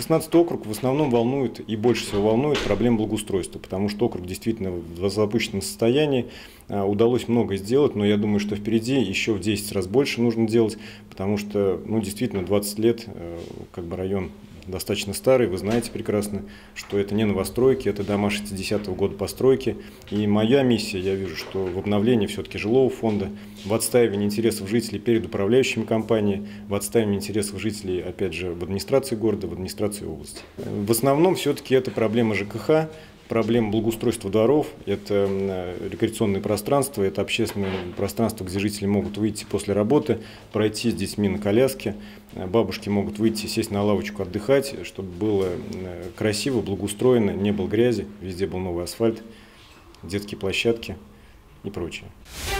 16-й округ в основном волнует и больше всего волнует проблема благоустройства, потому что округ действительно в запущенном состоянии, удалось много сделать, но я думаю, что впереди еще в 10 раз больше нужно делать, потому что, ну, действительно, 20 лет как бы район достаточно старый, вы знаете прекрасно, что это не новостройки, это дома 60-го года постройки. И моя миссия, я вижу, что в обновлении все-таки жилого фонда, в отстаивании интересов жителей перед управляющими компаниями, в отстаивании интересов жителей, опять же, в администрации города, в администрации области. В основном все-таки это проблема ЖКХ, проблема благоустройства дворов, это рекреационные пространства, это общественное пространство, где жители могут выйти после работы, пройти с детьми на коляске, бабушки могут выйти, сесть на лавочку, отдыхать, чтобы было красиво, благоустроено, не было грязи, везде был новый асфальт, детские площадки и прочее.